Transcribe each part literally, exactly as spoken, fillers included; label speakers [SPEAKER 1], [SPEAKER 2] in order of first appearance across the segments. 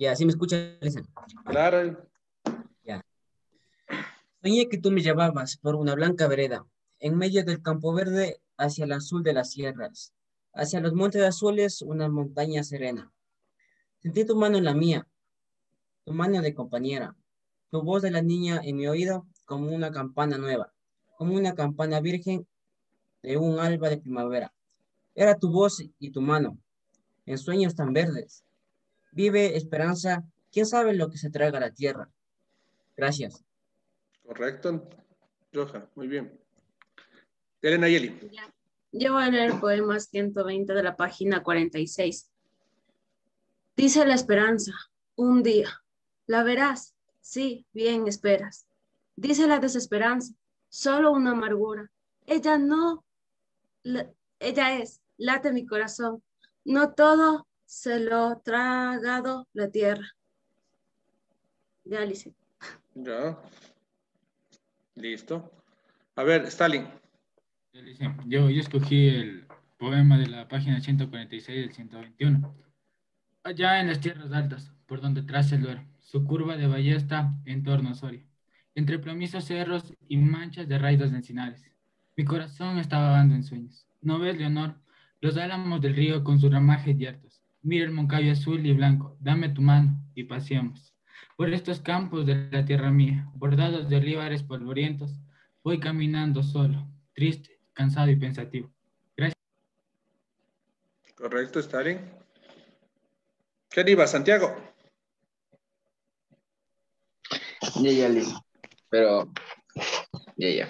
[SPEAKER 1] Ya, ¿sí me escuchas, Lisa?
[SPEAKER 2] Claro.
[SPEAKER 1] Ya. Soñé que tú me llevabas por una blanca vereda, en medio del campo verde, hacia el azul de las sierras, hacia los montes azules, una montaña serena. Sentí tu mano en la mía, tu mano de compañera, tu voz de la niña en mi oído como una campana nueva, como una campana virgen de un alba de primavera. Era tu voz y tu mano, en sueños tan verdes. Vive esperanza, quién sabe lo que se traga a la tierra. Gracias.
[SPEAKER 2] Correcto, Johan. Muy bien. Elena Yeli.
[SPEAKER 3] Ya. Yo voy a leer el poema ciento veinte de la página cuarenta y seis. Dice la esperanza, un día, la verás, sí, bien esperas. Dice la desesperanza, solo una amargura. Ella no, la- ella es, late mi corazón. No todo se lo ha tragado la tierra. Ya, Alicia.
[SPEAKER 2] Ya. Listo. A ver, Stalin.
[SPEAKER 4] Yo, yo escogí el poema de la página ciento cuarenta y seis del ciento veintiuno. Allá en las tierras altas, por donde traza el Duero, su curva de ballesta en torno a Soria, entre plomizos cerros y manchas de raíces de encinares. Mi corazón estaba vagando en sueños. ¿No ves, Leonor? Los álamos del río con sus ramajes yertos. Mira el moncayo azul y blanco. Dame tu mano y paseemos. Por estos campos de la tierra mía, bordados de olivares polvorientos, voy caminando solo, triste, cansado y pensativo. Gracias.
[SPEAKER 2] Correcto, Stalin. ¿Quién iba? Santiago.
[SPEAKER 5] Ya, ya, listo. Pero, ya, ya.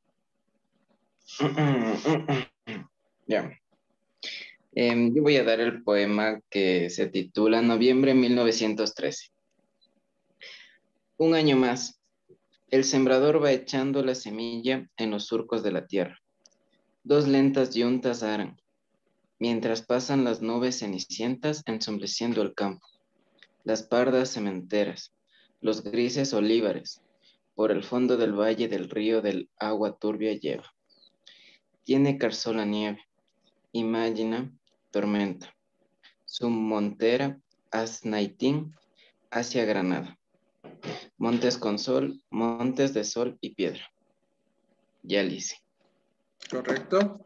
[SPEAKER 5] Ya. Em, yo voy a dar el poema que se titula Noviembre mil novecientos trece. Un año más. El sembrador va echando la semilla en los surcos de la tierra. Dos lentas yuntas aran, mientras pasan las nubes cenicientas ensombreciendo el campo. Las pardas sementeras, los grises olivares, por el fondo del valle del río del agua turbia lleva. Tiene carzola nieve, imagina tormenta. Su montera, Asnaitín, hacia Granada. Montes con sol, montes de sol y piedra. Ya lice.
[SPEAKER 2] Correcto.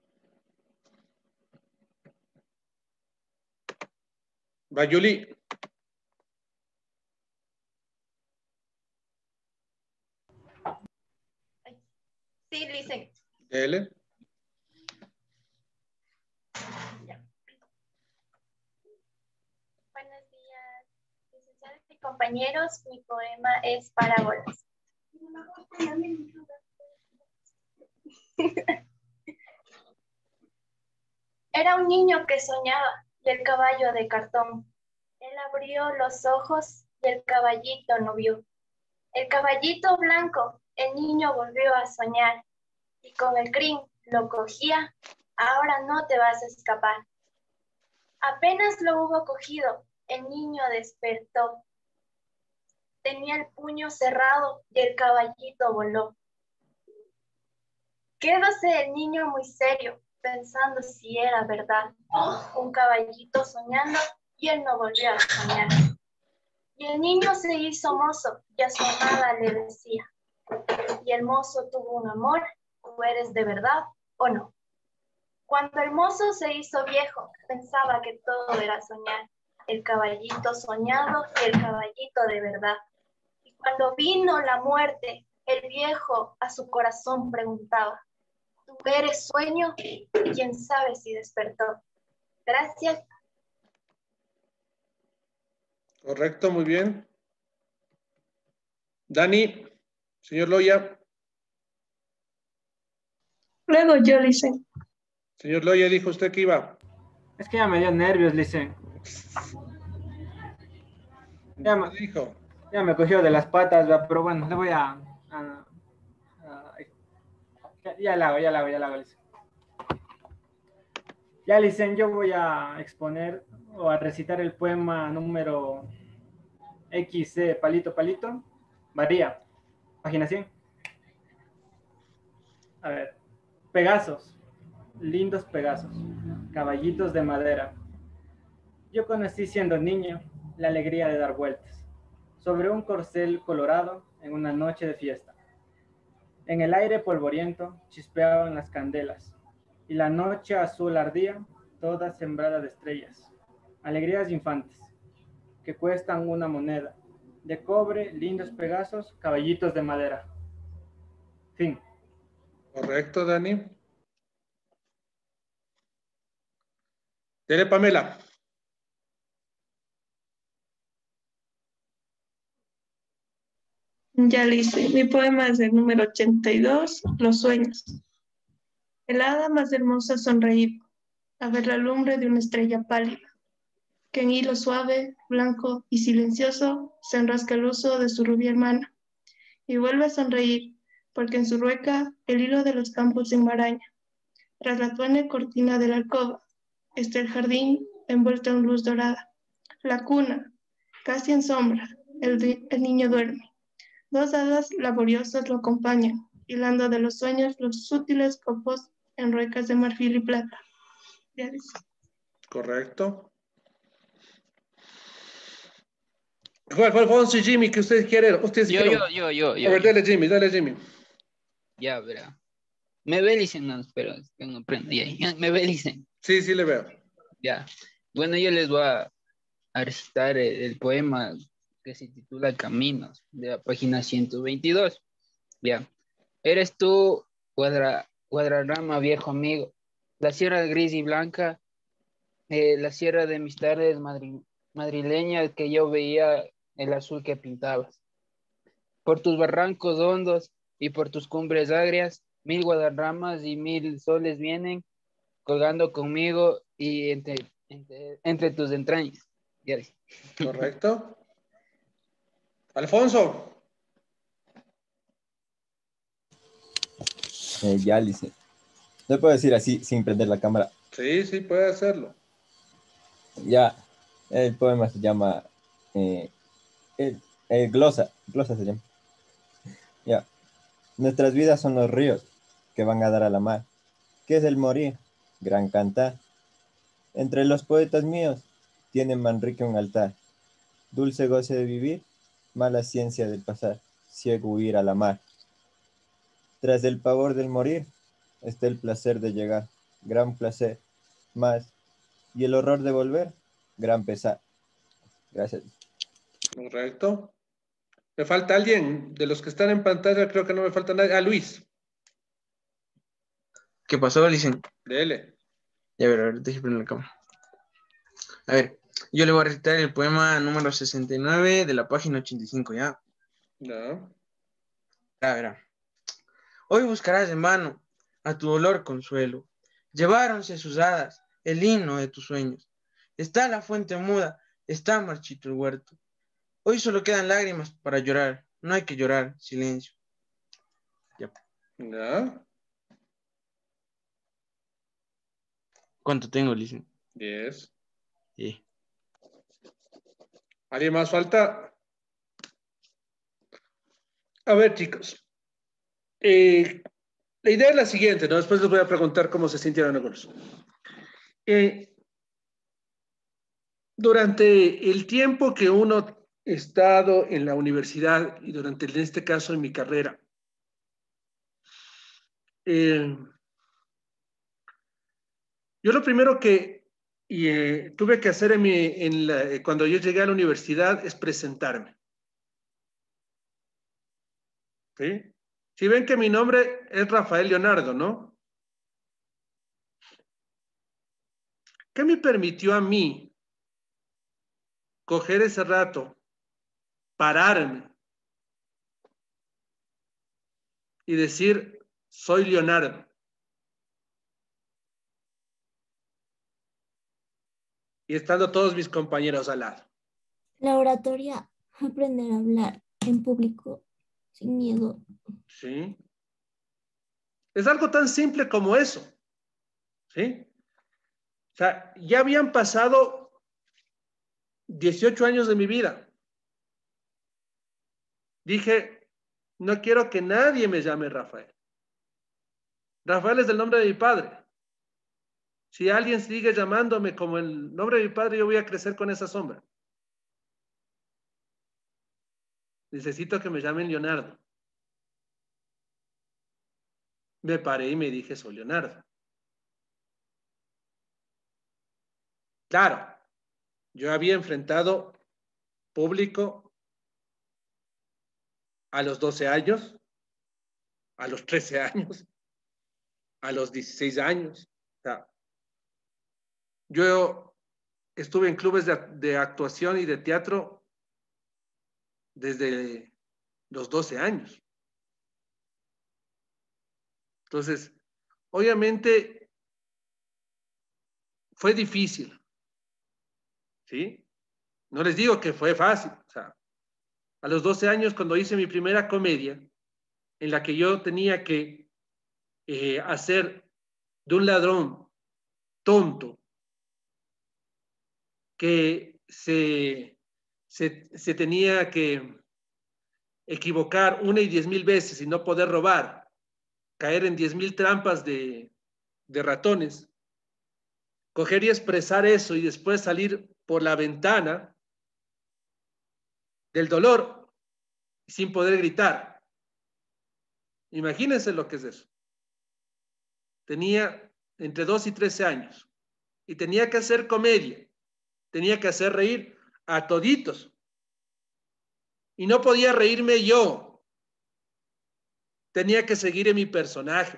[SPEAKER 2] Bayuli.
[SPEAKER 6] Sí, Lice.
[SPEAKER 2] L.
[SPEAKER 6] Ya. Buenos días, licenciados y compañeros. Mi poema es Parábolas. Era un niño que soñaba y el caballo de cartón. Él abrió los ojos y el caballito no vio. El caballito blanco, el niño volvió a soñar y con el crin lo cogía. Ahora no te vas a escapar. Apenas lo hubo cogido, el niño despertó. Tenía el puño cerrado y el caballito voló. Quédose el niño muy serio, pensando si era verdad. Un caballito soñando y él no volvió a soñar. Y el niño se hizo mozo y a su amada le decía. Y el mozo tuvo un amor, ¿tú eres de verdad o no? Cuando el mozo se hizo viejo, pensaba que todo era soñar. El caballito soñado y el caballito de verdad. Y cuando vino la muerte, el viejo a su corazón preguntaba. ¿Tú eres sueño? Y quién sabe si despertó. Gracias.
[SPEAKER 2] Correcto, muy bien. Dani, señor Loya.
[SPEAKER 7] Luego yo, Lice.
[SPEAKER 2] Señor Loya, dijo usted que iba.
[SPEAKER 8] Es que ya me dio nervios, Lice. Ya me,
[SPEAKER 2] dijo?
[SPEAKER 8] ya me cogió de las patas, ¿verdad? Pero bueno, le voy a... a- a- ya, ya la hago, ya la hago, ya la hago, Lice. Ya, Lice, yo voy a exponer o a recitar el poema número X C Palito Palito. María, página cien. A ver, Pegasos, lindos Pegasos, caballitos de madera. Yo conocí siendo niño la alegría de dar vueltas, sobre un corcel colorado en una noche de fiesta. En el aire polvoriento chispeaban las candelas, y la noche azul ardía, toda sembrada de estrellas. Alegrías infantes, que cuestan una moneda, de cobre, lindos pegazos, caballitos de madera. Fin.
[SPEAKER 2] Correcto, Dani. Dele, Pamela.
[SPEAKER 7] Ya le hice. Mi poema es el número ochenta y dos, Los sueños. El hada más hermosa sonreía a ver la lumbre de una estrella pálida, que en hilo suave, blanco y silencioso se enrosca el uso de su rubia hermana, y vuelve a sonreír, porque en su rueca el hilo de los campos se enmaraña. Tras la tuene cortina de la alcoba está el jardín envuelto en luz dorada. La cuna, casi en sombra, el, el niño duerme. Dos hadas laboriosas lo acompañan, hilando de los sueños los sutiles copos en ruecas de marfil y plata. Ya dice.
[SPEAKER 2] Correcto. ¿Cuál fue Alfonso y Jimmy que ustedes quieren? Ustedes
[SPEAKER 9] Yo,
[SPEAKER 2] quieren?
[SPEAKER 9] yo, yo, yo, yo.
[SPEAKER 2] A ver,
[SPEAKER 9] yo.
[SPEAKER 2] dale Jimmy, dale Jimmy.
[SPEAKER 9] Ya, verá. Me belicen, no, pero es que no prendo. Ya, ya, me belicen.
[SPEAKER 2] Sí, sí le veo.
[SPEAKER 9] Ya. Bueno, yo les voy a, a recitar el, el poema que se titula Caminos, de la página ciento veintidós. Ya. Eres tú, cuadra, cuadrarama, viejo amigo, la sierra gris y blanca, eh, la sierra de mis tardes madri, madrileñas que yo veía el azul que pintabas. Por tus barrancos hondos y por tus cumbres agrias, mil guadarramas y mil soles vienen colgando conmigo y entre, entre, entre tus entrañas. Ya ves.
[SPEAKER 2] Correcto. Alfonso.
[SPEAKER 10] Eh, ya, Lice. ¿No puedo decir así sin prender la cámara?
[SPEAKER 2] Sí, sí, puede hacerlo.
[SPEAKER 10] Ya, el poema se llama eh, el, el glosa, glosa se llama. Ya, nuestras vidas son los ríos que van a dar a la mar. ¿Qué es el morir? Gran cantar. Entre los poetas míos tienen Manrique un altar. Dulce goce de vivir, mala ciencia del pasar, ciego huir a la mar. Tras el pavor del morir está el placer de llegar, gran placer, más, y el horror de volver, gran pesar. Gracias.
[SPEAKER 2] Correcto. ¿Me falta alguien? De los que están en pantalla, creo que no me falta nadie. Ah, Luis.
[SPEAKER 11] ¿Qué pasó, Licen?
[SPEAKER 2] Dele.
[SPEAKER 11] Ya, a ver, a ver, déjame prender la cámara. A ver, yo le voy a recitar el poema número sesenta y nueve de la página ochenta y cinco, ¿ya?
[SPEAKER 2] No.
[SPEAKER 11] A ver, hoy buscarás en vano a tu dolor consuelo. Lleváronse sus hadas el himno de tus sueños. Está la fuente muda, está marchito el huerto. Hoy solo quedan lágrimas para llorar. No hay que llorar, silencio. Ya.
[SPEAKER 2] ¿Ya?
[SPEAKER 11] ¿Cuánto tengo, Licen?
[SPEAKER 2] Diez.
[SPEAKER 11] Sí.
[SPEAKER 2] ¿Alguien más falta? A ver, chicos. Eh, la idea es la siguiente, ¿no? Después les voy a preguntar cómo se sintieron algunos. Eh, durante el tiempo que uno ha estado en la universidad y durante, en este caso, en mi carrera, eh, yo lo primero que y, eh, tuve que hacer en mi, en la, cuando yo llegué a la universidad es presentarme. ¿Sí? Si ven que mi nombre es Rafael Leonardo, ¿no? ¿Qué me permitió a mí coger ese rato, pararme y decir, soy Leonardo? Y estando todos mis compañeros al lado.
[SPEAKER 12] La oratoria, aprender a hablar en público sin miedo.
[SPEAKER 2] Sí. Es algo tan simple como eso. ¿Sí? O sea, ya habían pasado dieciocho años de mi vida. Dije, no quiero que nadie me llame Rafael. Rafael es el nombre de mi padre. Si alguien sigue llamándome como el nombre de mi padre, yo voy a crecer con esa sombra. necesito que me llamen Leonardo. Me paré y me dije, soy Leonardo. Claro, yo había enfrentado público a los doce años, a los trece años, a los dieciséis años. O sea, yo estuve en clubes de, de actuación y de teatro desde los doce años. Entonces, obviamente fue difícil, ¿sí? No les digo que fue fácil. O sea, a los doce años, cuando hice mi primera comedia, en la que yo tenía que eh, hacer de un ladrón tonto que se, se, se tenía que equivocar una y diez mil veces y no poder robar, caer en diez mil trampas de, de ratones, coger y expresar eso y después salir por la ventana del dolor sin poder gritar. Imagínense lo que es eso. Tenía entre dos y trece años y tenía que hacer comedia, tenía que hacer reír a toditos. Y no podía reírme yo. Tenía que seguir en mi personaje.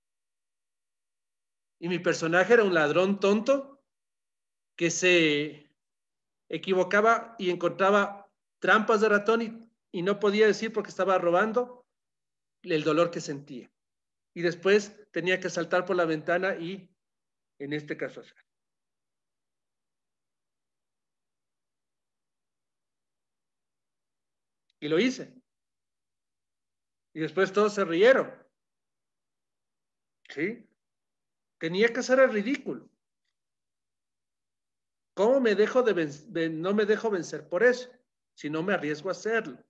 [SPEAKER 2] Y mi personaje era un ladrón tonto que se equivocaba y encontraba trampas de ratón y, y no podía decir porque estaba robando el dolor que sentía. Y después tenía que saltar por la ventana y, en este caso, hacer. Y lo hice. Y después todos se rieron. ¿Sí? Tenía que hacer el ridículo. ¿Cómo me dejo de vencer? No me dejo vencer por eso, si no me arriesgo a hacerlo?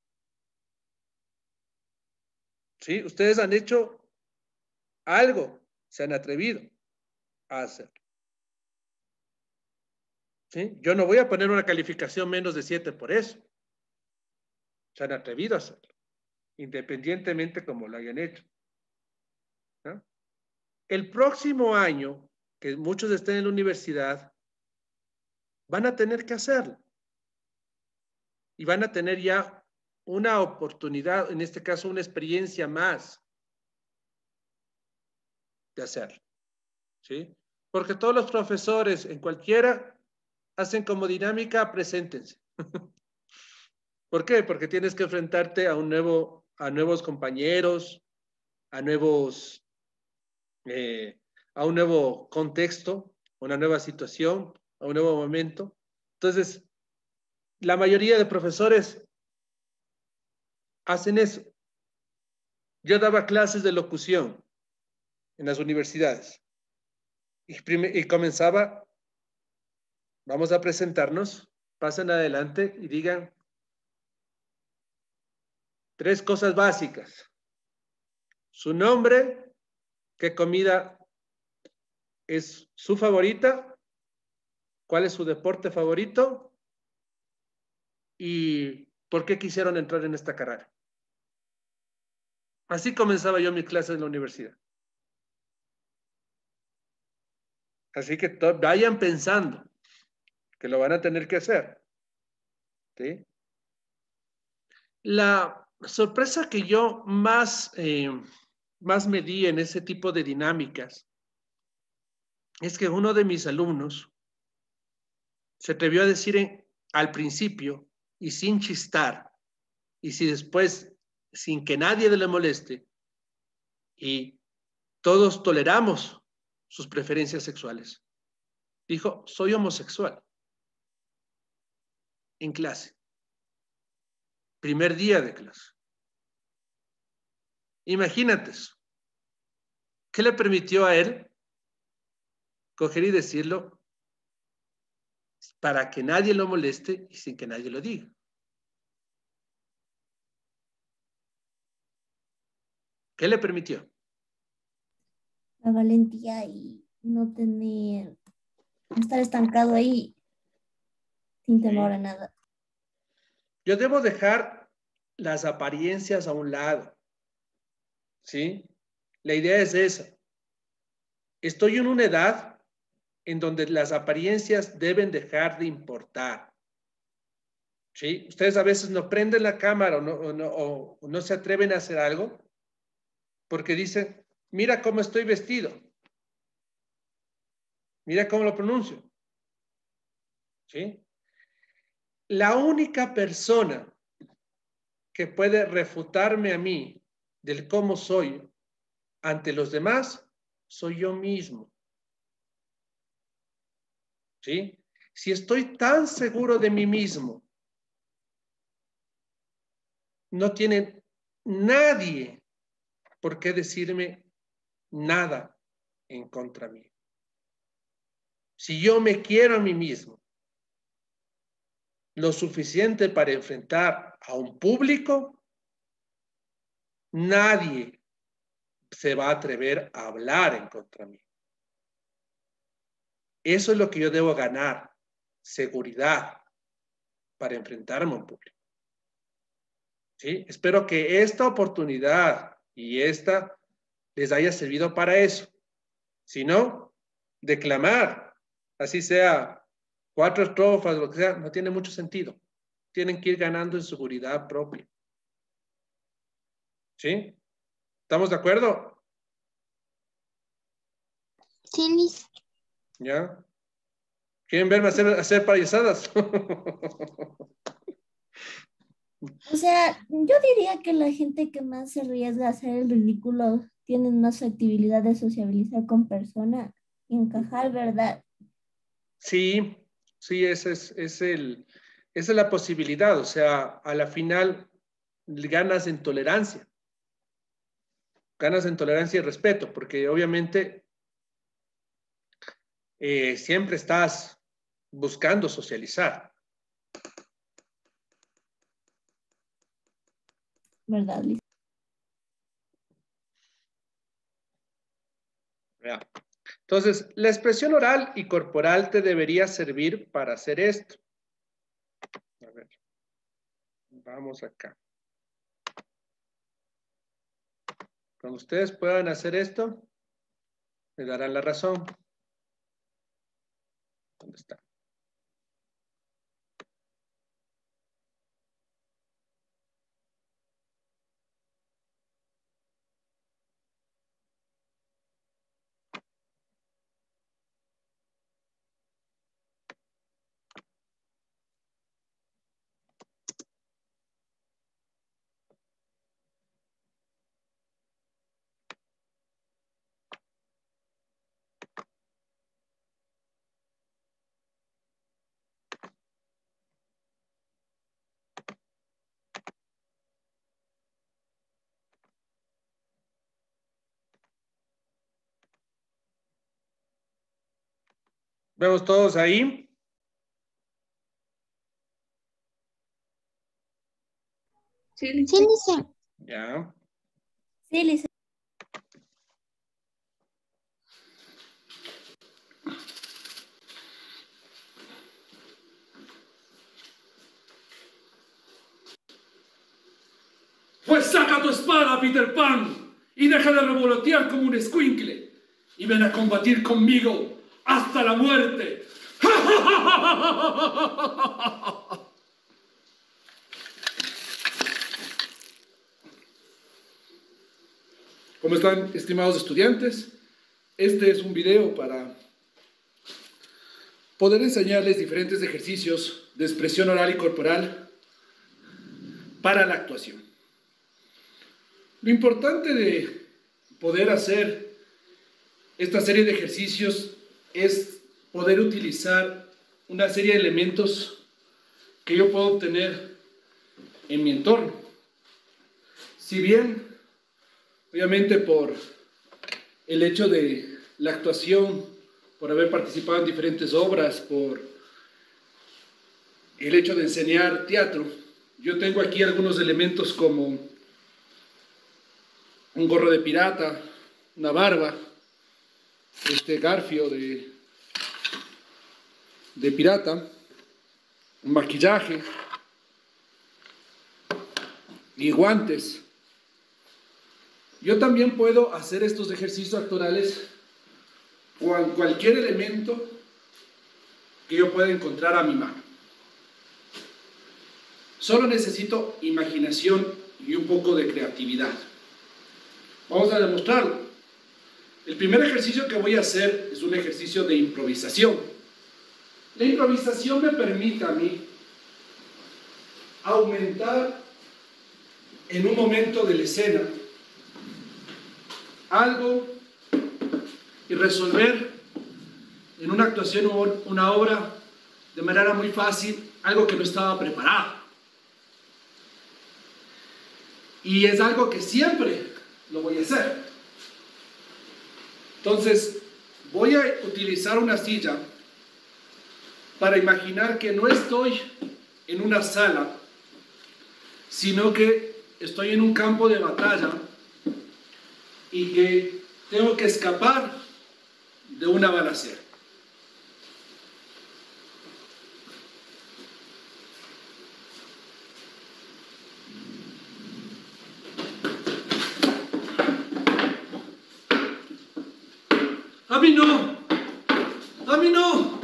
[SPEAKER 2] ¿Sí? Ustedes han hecho algo, se han atrevido a hacerlo. ¿Sí? Yo no voy a poner una calificación menos de siete por eso. Se han atrevido a hacerlo, independientemente como lo hayan hecho. ¿No? El próximo año, que muchos estén en la universidad, van a tener que hacerlo. Y van a tener ya una oportunidad, en este caso una experiencia más de hacerlo. ¿Sí? Porque todos los profesores en cualquiera hacen como dinámica, preséntense. ¿Por qué? Porque tienes que enfrentarte a un nuevo, a nuevos compañeros, a nuevos, eh, a un nuevo contexto, una nueva situación, a un nuevo momento. Entonces, la mayoría de profesores hacen eso. Yo daba clases de locución en las universidades y, y comenzaba, vamos a presentarnos, pasen adelante y digan tres cosas básicas. Su nombre, qué comida es su favorita, cuál es su deporte favorito y por qué quisieron entrar en esta carrera. Así comenzaba yo mi clase en la universidad. Así que vayan pensando que lo van a tener que hacer. ¿Sí? La sorpresa que yo más, eh, más me di en ese tipo de dinámicas es que uno de mis alumnos se atrevió a decir en, al principio y sin chistar, y si después, sin que nadie le moleste, y todos toleramos sus preferencias sexuales. Dijo, soy homosexual. En clase. Primer día de clase. Imagínate eso. ¿Qué le permitió a él coger y decirlo para que nadie lo moleste y sin que nadie lo diga? ¿Qué le permitió?
[SPEAKER 12] La valentía y no tener, estar estancado ahí sin temor a nada.
[SPEAKER 2] Yo debo dejar las apariencias a un lado. ¿Sí? La idea es esa. Estoy en una edad en donde las apariencias deben dejar de importar. ¿Sí? Ustedes a veces no prenden la cámara o no, o no, o no se atreven a hacer algo porque dicen, mira cómo estoy vestido. Mira cómo lo pronuncio. ¿Sí? La única persona que puede refutarme a mí del cómo soy ante los demás, soy yo mismo. ¿Sí? Si estoy tan seguro de mí mismo, no tiene nadie por qué decirme nada en contra mí. Si yo me quiero a mí mismo lo suficiente para enfrentar a un público, nadie se va a atrever a hablar en contra mí. Eso es lo que yo debo ganar, seguridad para enfrentarme a un público. ¿Sí? Espero que esta oportunidad y esta les haya servido para eso. Si no, declamar, así sea cuatro estrofas, lo que sea, no tiene mucho sentido. Tienen que ir ganando en seguridad propia. ¿Sí? ¿Estamos de acuerdo?
[SPEAKER 12] Sí, Liz.
[SPEAKER 2] ¿Ya? ¿Quieren verme hacer, hacer payasadas?
[SPEAKER 12] O sea, yo diría que la gente que más se arriesga a hacer el ridículo tiene más factibilidad de sociabilizar con personas y encajar, ¿verdad?
[SPEAKER 2] Sí, sí, ese es, es el, esa es la posibilidad. O sea, a la final ganas en tolerancia. Ganas en tolerancia y respeto, porque obviamente eh, siempre estás buscando socializar.
[SPEAKER 12] ¿Verdad, Liz?
[SPEAKER 2] Ya. Entonces, la expresión oral y corporal te debería servir para hacer esto. A ver, vamos acá. Cuando ustedes puedan hacer esto, me darán la razón. ¿Dónde está? ¿Vemos todos ahí?
[SPEAKER 7] Sí, Liz.
[SPEAKER 12] Sí, Liz.
[SPEAKER 2] Ya.
[SPEAKER 12] Sí, Liz.
[SPEAKER 13] Pues saca tu espada, Peter Pan, y deja de revolotear como un escuincle, y ven a combatir conmigo hasta la muerte. ¿Cómo están, estimados estudiantes? Este es un video para poder enseñarles diferentes ejercicios de expresión oral y corporal para la actuación. Lo importante de poder hacer esta serie de ejercicios es poder utilizar una serie de elementos que yo puedo obtener en mi entorno. Si bien, obviamente por el hecho de la actuación, por haber participado en diferentes obras, por el hecho de enseñar teatro, yo tengo aquí algunos elementos como un gorro de pirata, una barba, este garfio de, de pirata, un maquillaje, y guantes, yo también puedo hacer estos ejercicios actorales con cualquier elemento que yo pueda encontrar a mi mano. Solo necesito imaginación y un poco de creatividad. Vamos a demostrarlo. El primer ejercicio que voy a hacer es un ejercicio de improvisación. La improvisación me permite a mí aumentar en un momento de la escena algo y resolver en una actuación o una obra de manera muy fácil algo que no estaba preparado. Y es algo que siempre lo voy a hacer. Entonces, voy a utilizar una silla para imaginar que no estoy en una sala, sino que estoy en un campo de batalla y que tengo que escapar de una balacera. ¡A mí no! ¡A mí no!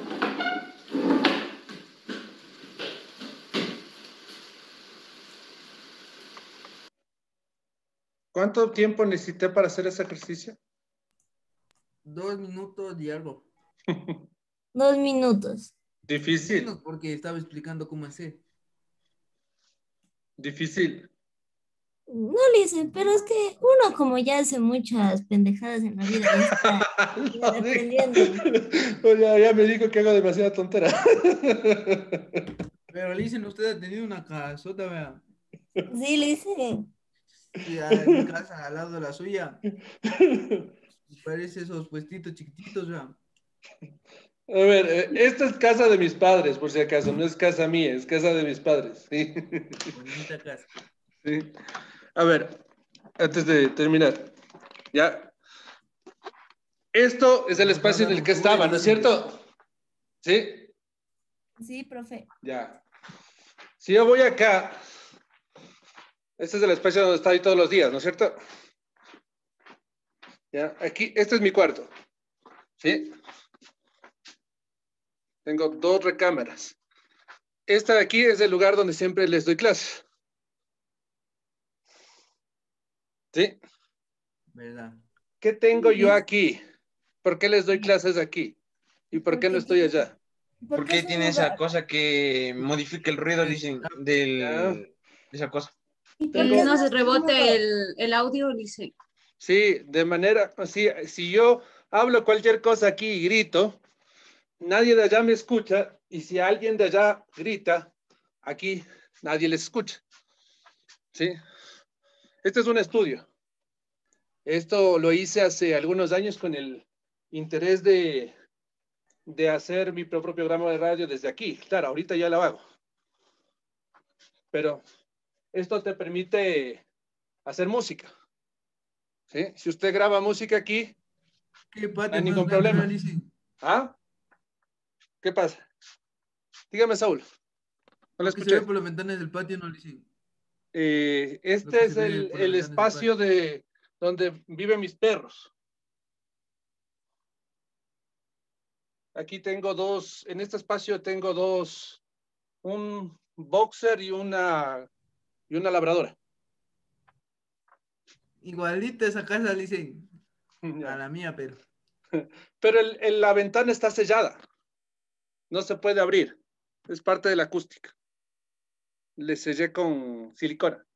[SPEAKER 13] ¿Cuánto tiempo necesité para hacer ese ejercicio?
[SPEAKER 14] Dos minutos y algo.
[SPEAKER 12] Dos minutos.
[SPEAKER 13] Difícil.
[SPEAKER 14] Menos porque estaba explicando cómo hacer.
[SPEAKER 13] Difícil.
[SPEAKER 12] No le hice, pero es que uno como ya hace muchas pendejadas en la vida, ya está ya aprendiendo.
[SPEAKER 13] ya, ya me dijo que hago demasiada tontera.
[SPEAKER 14] Pero le dicen, usted ha tenido una casota, vea.
[SPEAKER 12] Sí, le hice.
[SPEAKER 14] Sí, en mi casa, al lado de la suya. Parece esos puestitos chiquititos, vea.
[SPEAKER 13] A ver, eh, esta es casa de mis padres, por si acaso, no es casa mía, es casa de mis padres. ¿Sí?
[SPEAKER 14] Bonita casa.
[SPEAKER 13] Sí. A ver, antes de terminar, ya. Esto es el espacio en el que estaba, ¿no es cierto? ¿Sí?
[SPEAKER 12] Sí, profe.
[SPEAKER 13] Ya. Si yo voy acá, este es el espacio donde estoy todos los días, ¿no es cierto? Ya, aquí, este es mi cuarto. ¿Sí? Tengo dos recámaras. Esta de aquí es el lugar donde siempre les doy clases. ¿Sí?
[SPEAKER 14] ¿Verdad?
[SPEAKER 13] ¿Qué tengo yo aquí? ¿Por qué les doy clases aquí? ¿Y por qué no estoy allá?
[SPEAKER 11] ¿Por qué tiene esa cosa que modifica el ruido, dicen, del, de esa cosa?
[SPEAKER 3] Y no se rebote el, el audio, dice.
[SPEAKER 13] Sí, de manera, así, si yo hablo cualquier cosa aquí y grito, nadie de allá me escucha, y si alguien de allá grita, aquí nadie les escucha. ¿Sí? Este es un estudio. Esto lo hice hace algunos años con el interés de, de hacer mi propio programa de radio desde aquí. Claro, ahorita ya lo hago. Pero esto te permite hacer música. ¿Sí? Si usted graba música aquí,
[SPEAKER 14] ¿Qué
[SPEAKER 13] no hay ningún problema. ¿Ah? ¿Qué pasa? Dígame, Saúl. No lo
[SPEAKER 14] Lo que se
[SPEAKER 13] escuché.
[SPEAKER 14] ve por las ventanas del patio no le dicen.
[SPEAKER 13] Eh,
[SPEAKER 14] Lo
[SPEAKER 13] este
[SPEAKER 14] que
[SPEAKER 13] es
[SPEAKER 14] se ve
[SPEAKER 13] el,
[SPEAKER 14] por las
[SPEAKER 13] el
[SPEAKER 14] ventanas del
[SPEAKER 13] espacio de donde viven mis perros. Aquí tengo dos, en este espacio tengo dos, un boxer y una, y una labradora.
[SPEAKER 14] Igualita esa casa, le dicen. A la mía, pero.
[SPEAKER 13] Pero el, el- la ventana está sellada. No se puede abrir. Es parte de la acústica. Le sellé con silicona.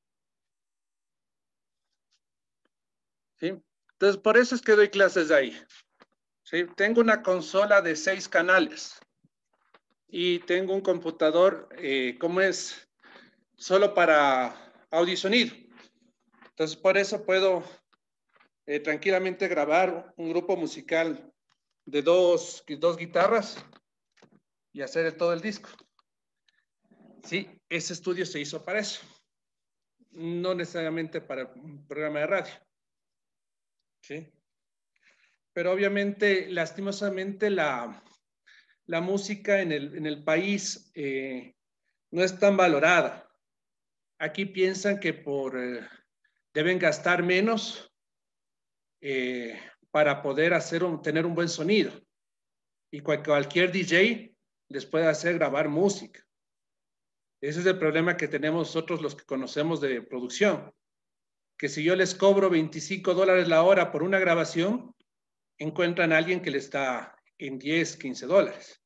[SPEAKER 13] ¿Sí? Entonces, por eso es que doy clases de ahí. ¿Sí? Tengo una consola de seis canales. Y tengo un computador, eh, ¿cómo es? Solo para audio y sonido. Entonces, por eso puedo eh, tranquilamente grabar un grupo musical de dos, dos guitarras y hacer todo el disco. Sí, ese estudio se hizo para eso. No necesariamente para un programa de radio. ¿Sí? Pero obviamente, lastimosamente, la, la música en el, en el país eh, no es tan valorada.
[SPEAKER 2] aquí piensan que por, eh, deben gastar menos eh, para poder hacer un, tener un buen sonido. Y cual, cualquier D J les puede hacer grabar música. Ese es el problema que tenemos nosotros los que conocemos de producción. Que si yo les cobro veinticinco dólares la hora por una grabación, encuentran a alguien que le está en diez, quince dólares.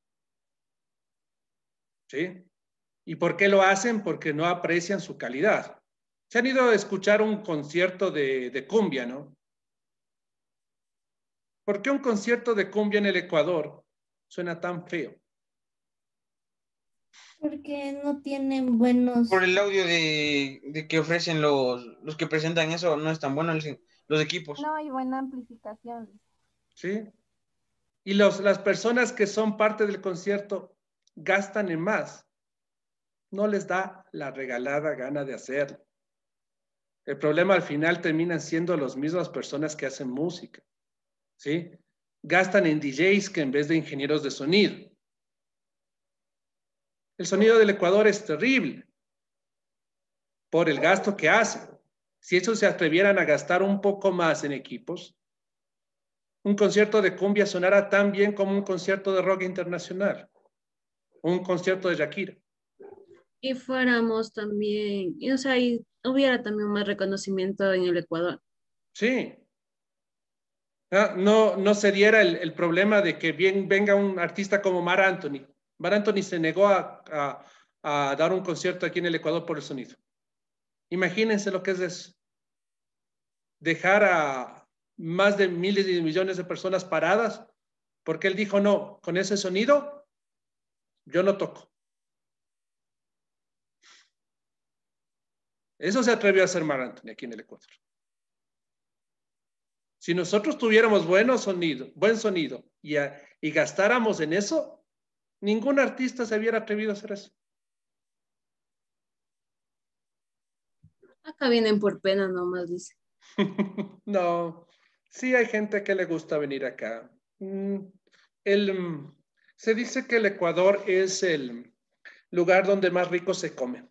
[SPEAKER 2] ¿Sí? ¿Y por qué lo hacen? Porque no aprecian su calidad. Se han ido a escuchar un concierto de, de cumbia, ¿no? ¿Por qué un concierto de cumbia en el Ecuador suena tan feo?
[SPEAKER 12] Porque no tienen buenos...
[SPEAKER 11] Por el audio de, de que ofrecen los, los que presentan eso, no es tan bueno los, los equipos.
[SPEAKER 12] No hay buena amplificación.
[SPEAKER 2] ¿Sí? Y los, las personas que son parte del concierto gastan en más. No les da la regalada gana de hacerlo. El problema al final terminan siendo las mismas personas que hacen música. ¿Sí? Gastan en D Js que en vez de ingenieros de sonido. El sonido del Ecuador es terrible por el gasto que hacen. Si ellos se atrevieran a gastar un poco más en equipos, un concierto de cumbia sonará tan bien como un concierto de rock internacional, un concierto de Shakira.
[SPEAKER 3] Y fuéramos también, y, o sea, y hubiera también más reconocimiento en el Ecuador.
[SPEAKER 2] Sí. No, no, no se diera el, el problema de que bien, venga un artista como Mar Anthony. Mar Anthony se negó a, a, a dar un concierto aquí en el Ecuador por el sonido. Imagínense lo que es eso. Dejar a más de miles y millones de personas paradas porque él dijo, no, con ese sonido yo no toco. Eso se atrevió a hacer Mar Anthony aquí en el Ecuador. Si nosotros tuviéramos buen sonido, buen sonido y, a, y gastáramos en eso, ningún artista se hubiera atrevido a hacer eso.
[SPEAKER 3] Acá vienen por pena nomás, dice.
[SPEAKER 2] No, sí hay gente que le gusta venir acá. El, se dice que el Ecuador es el lugar donde más rico se come.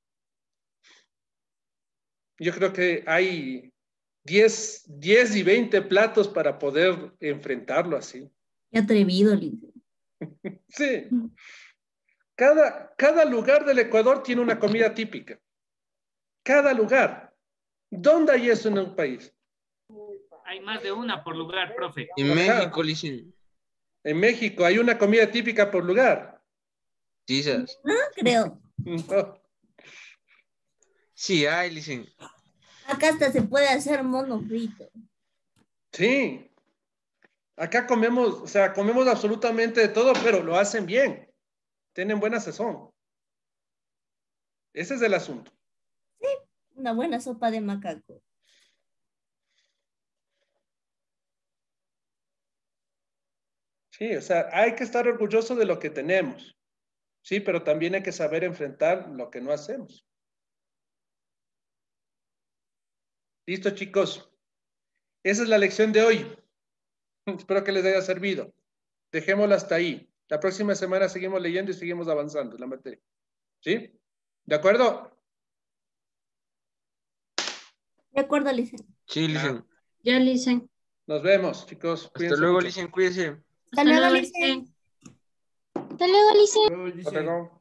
[SPEAKER 2] Yo creo que hay diez, diez y veinte platos para poder enfrentarlo así.
[SPEAKER 12] Qué atrevido, Lince.
[SPEAKER 2] Sí. Cada, cada lugar del Ecuador tiene una comida típica. Cada lugar. ¿Dónde hay eso en un país?
[SPEAKER 15] Hay más de una por lugar, profe.
[SPEAKER 11] En México, dicen.
[SPEAKER 2] En México hay una comida típica por lugar.
[SPEAKER 11] Quizás.
[SPEAKER 12] No creo.
[SPEAKER 2] No.
[SPEAKER 11] Sí, hay, dicen.
[SPEAKER 12] Acá hasta se puede hacer mono frito.
[SPEAKER 2] Sí. Acá comemos, o sea, comemos absolutamente de todo, pero lo hacen bien. Tienen buena sazón. Ese es el asunto.
[SPEAKER 12] Sí, una buena sopa de macaco.
[SPEAKER 2] Sí, o sea, hay que estar orgulloso de lo que tenemos. Sí, pero también hay que saber enfrentar lo que no hacemos. Listo, chicos. Esa es la lección de hoy. Espero que les haya servido. Dejémosla hasta ahí. La próxima semana seguimos leyendo y seguimos avanzando en la materia. ¿Sí? ¿De acuerdo?
[SPEAKER 12] De acuerdo, Licen.
[SPEAKER 11] Sí, Licen.
[SPEAKER 3] Ya, Licen.
[SPEAKER 2] Nos vemos, chicos.
[SPEAKER 11] Hasta
[SPEAKER 2] Cuídense
[SPEAKER 11] luego,
[SPEAKER 2] mucho.
[SPEAKER 11] Licen. Cuídense.
[SPEAKER 12] Hasta luego, Licen.
[SPEAKER 6] Hasta luego, Licen.
[SPEAKER 2] Hasta luego.